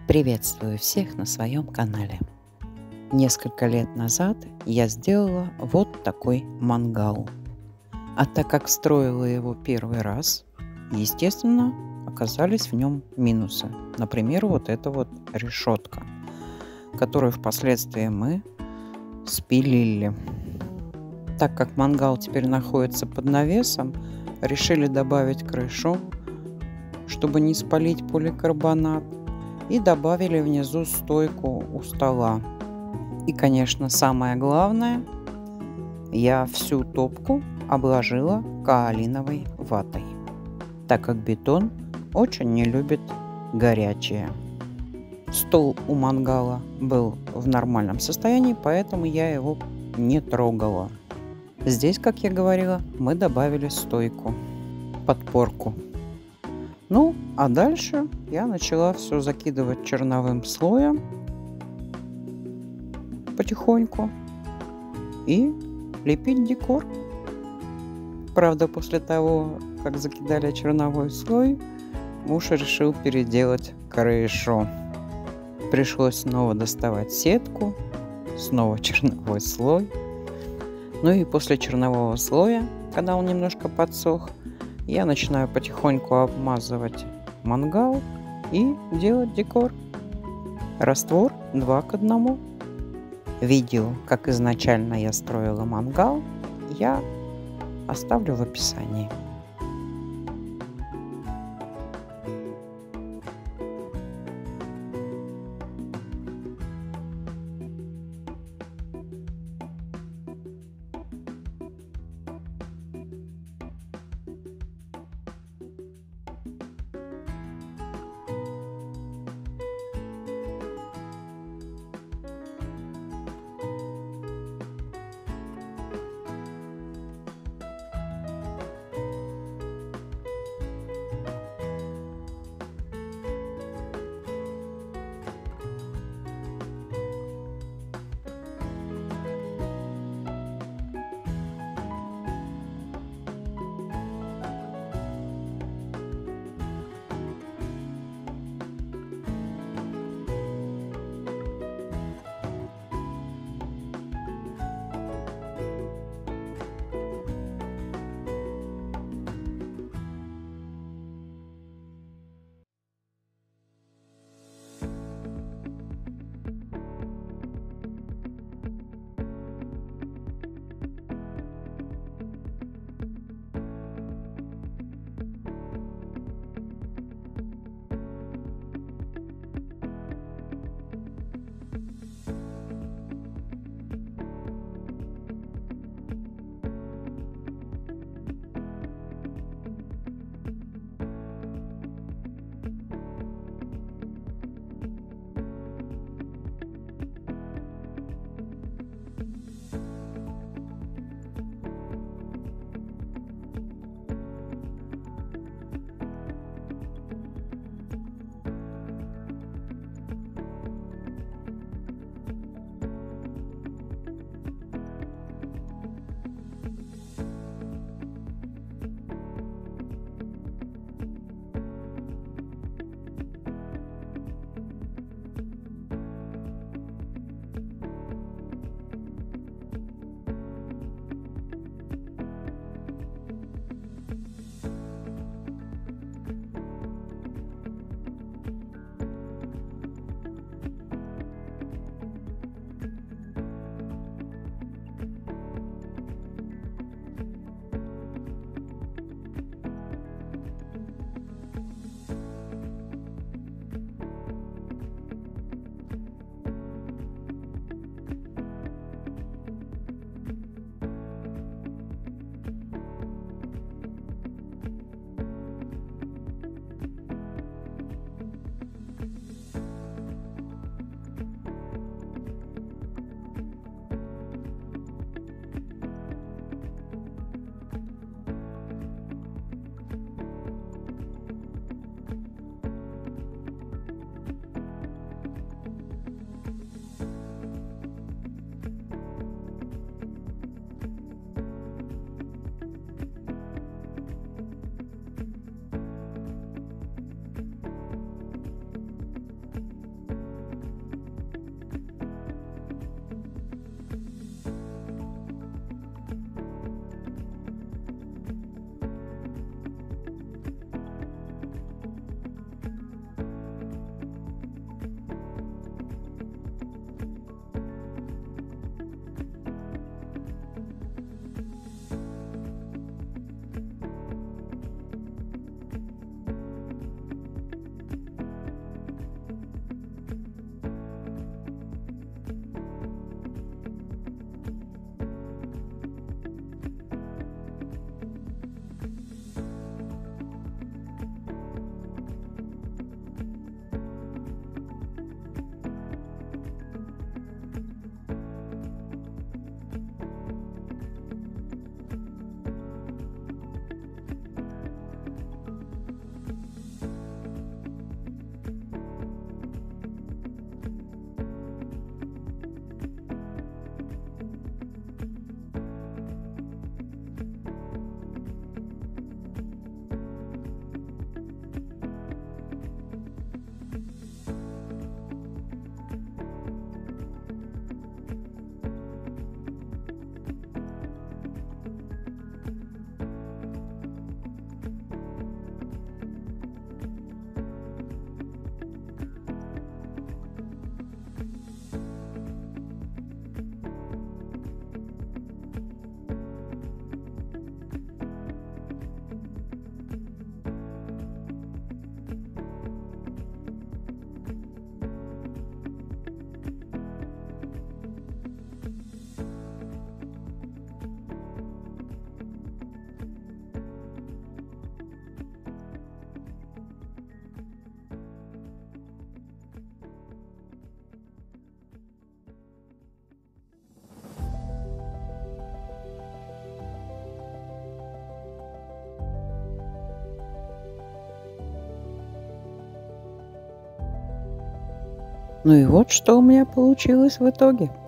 Приветствую всех на своем канале. Несколько лет назад я сделала вот такой мангал. А так как строила его первый раз, естественно, оказались в нем минусы. Например, вот эта вот решетка, которую впоследствии мы спилили. Так как мангал теперь находится под навесом, решили добавить крышу, чтобы не спалить поликарбонат. И добавили внизу стойку у стола. И, конечно, самое главное, я всю топку обложила каолиновой ватой, так как бетон очень не любит горячее. Стол у мангала был в нормальном состоянии, поэтому я его не трогала. Здесь, как я говорила, мы добавили стойку, подпорку. Ну, а дальше я начала все закидывать черновым слоем потихоньку и лепить декор. Правда, после того, как закидали черновой слой, муж решил переделать крышу. Пришлось снова доставать сетку, снова черновой слой. Ну и после чернового слоя, когда он немножко подсох, я начинаю потихоньку обмазывать мангал и делать декор. Раствор 2 к 1. Видео, как изначально я строила мангал, я оставлю в описании. Ну и вот что у меня получилось в итоге.